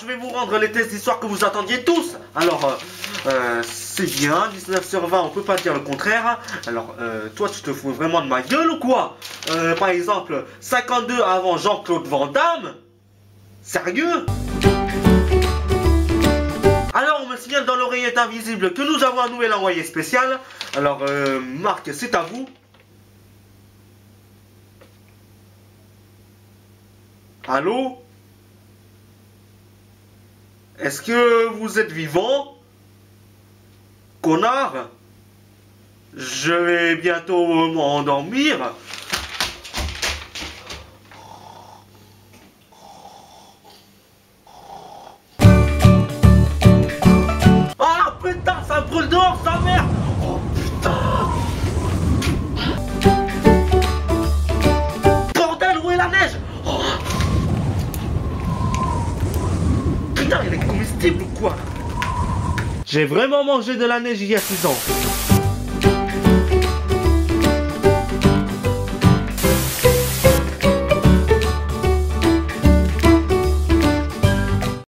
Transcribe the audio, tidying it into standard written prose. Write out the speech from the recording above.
je vais vous rendre les tests d'histoire que vous attendiez tous. Alors, c'est bien, 19 sur 20, on peut pas dire le contraire. Alors, toi, tu te fous vraiment de ma gueule ou quoi? Par exemple, 52 avant Jean-Claude Van Damme? Sérieux? Alors, on me signale dans l'oreillette invisible que nous avons un nouvel envoyé spécial. Alors, Marc, c'est à vous. Allô? Est-ce que vous êtes vivant? Connard? Je vais bientôt m'endormir. Ah putain, ça brûle dehors, sa mère! Oh putain! Bordel, où est la neige? Oh. Putain, elle est comestible ou quoi? J'ai vraiment mangé de la neige il y a 6 ans.